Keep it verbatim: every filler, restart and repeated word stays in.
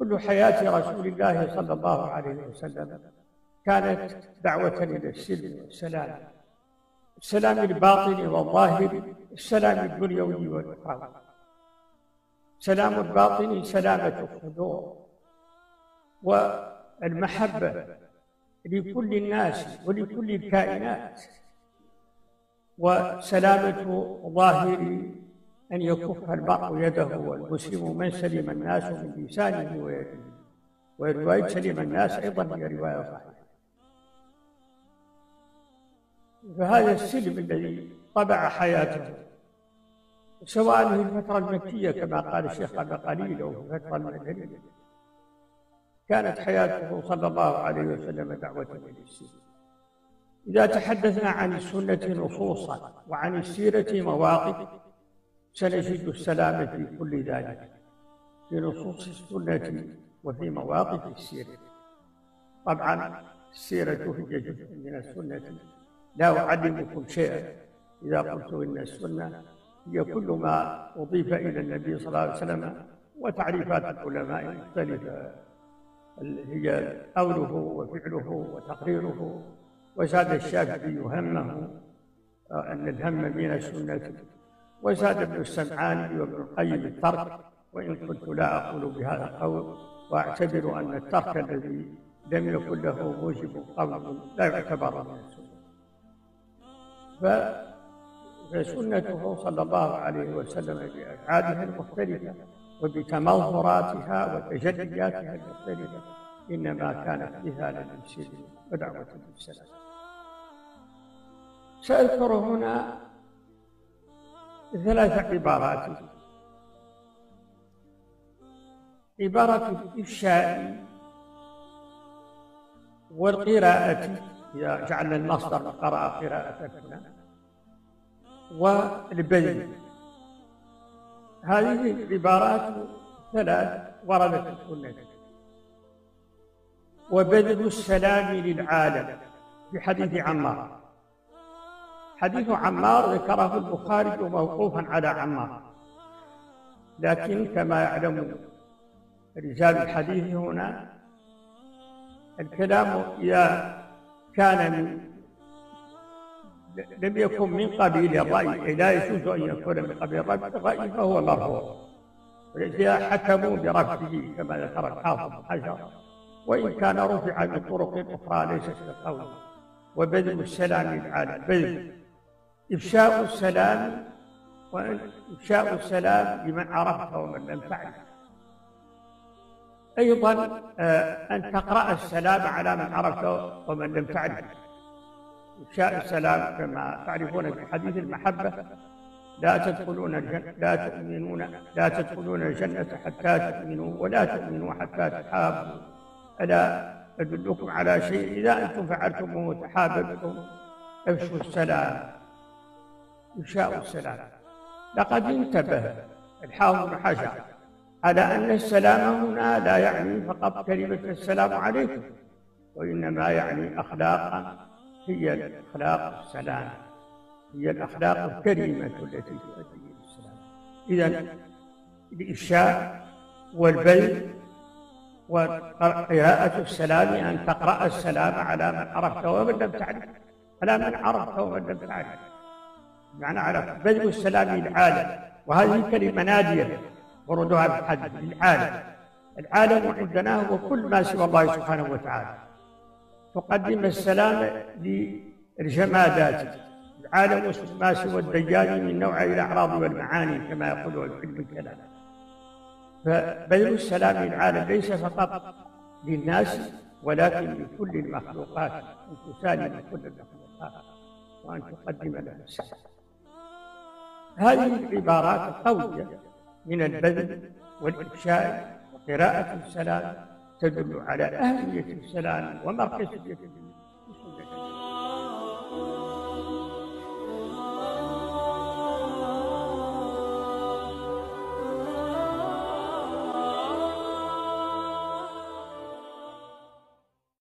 كل حياة رسول الله صلى الله عليه وسلم كانت دعوة إلى السلم والسلام، السلام الباطني والظاهري، السلام الدنيوي والأخروي. سلام الباطني سلامة الصدور والمحبة لكل الناس ولكل الكائنات، وسلامة ظاهر أن يكف المرء يده والمسلم من سلم الناس من لسانه ويده، ورواية سلم الناس أيضا هي رواية صحيحة. فهذا السلم الذي طبع حياته سواء في الفترة المكية كما قال الشيخ قبل قليل أو في الفترة المدنية، كانت حياته صلى الله عليه وسلم دعوة إلى السلم. إذا تحدثنا عن السنة نصوصا وعن السيرة مواقف سنجد السلام في كل ذلك، في نصوص السنة وفي مواقف السيرة. طبعا السيرة هي جزء من السنة، لا أعلمكم شيئا إذا قلت إن السنة هي كل ما أضيف إلى النبي صلى الله عليه وسلم، وتعريفات العلماء مختلفة هي قوله وفعله وتقريره. وزاد الشافعي همه أن الهم من السنة، وزاد ابن السمعاني وابن القيم الترك، وإن كنت لا أقول بهذا القول، وأعتبر أن الترك الذي لم يكن له موجب قول لا يعتبر من السنة. فسنته صلى الله عليه وسلم بأفعالها المختلفة وبتمظهراتها وتجلياتها المختلفة إنما كانت مثالا للسلم ودعوة للسلام. سأذكر هنا ثلاث عبارات: عبارة الإفشاء والقراءة إذا جعلنا المصدر قرأ قراءة هنا، والبذل. هذه العبارات ثلاث وردت في السنة. وبذل السلام للعالم في حديث عمار. حديث عمار ذكره البخاري موقوفا على عمار، لكن كما يعلم رجال الحديث هنا الكلام إذا كان من لم يكن من قبيل الرأي، لا يجوز أن يكون من قبيل الرأي فهو مرفوع، ولذا حكموا برفعه كما ذكر الحافظ بن حجر، وإن كان رفع من طرق أخرى ليست بالقول. وبذل السلام للعالم، بذل إفشاء السلام، وإفشاء السلام لمن عرفته ومن لم تعرف. أيضا أن تقرأ السلام على من عرفته ومن لم تعرف. إفشاء السلام كما تعرفون في حديث المحبة: لا تدخلون الجنة لا تؤمنون لا تدخلون الجنة حتى تؤمنوا ولا تؤمنوا حتى تحابوا، ألا أدلكم على شيء إذا أنتم فعلتموه تحاببتم، افشوا السلام. إفشاء السلام. لقد انتبه الحافظ بن حجر على أن السلام هنا لا يعني فقط كلمة السلام عليكم، وإنما يعني أخلاقا هي الأخلاق السلام، هي الأخلاق الكريمة التي تؤدي إلى السلام. إذن الإفشاء والبذل وقراءة السلام، أن تقرأ السلام على من عرفته ومن لم تعرف، على من عرفته ومن لم تعرف، معنى على بذل السلام للعالم. وهذه كلمة نادية وردها في الحديث: للعالم. العالم عندنا هو كل ما سوى الله سبحانه وتعالى. تقدم السلام للجمادات، العالم ما سوى الديان من نوع الأعراض والمعاني كما يقول علم الكلام. فبذل السلام للعالم ليس فقط للناس ولكن لكل المخلوقات، أن تسالم كل المخلوقات وأن تقدم لها السلام. هذه العبارات القوية من البذل والإفشاء وقراءة السلام تدل على أهمية السلام ومركزية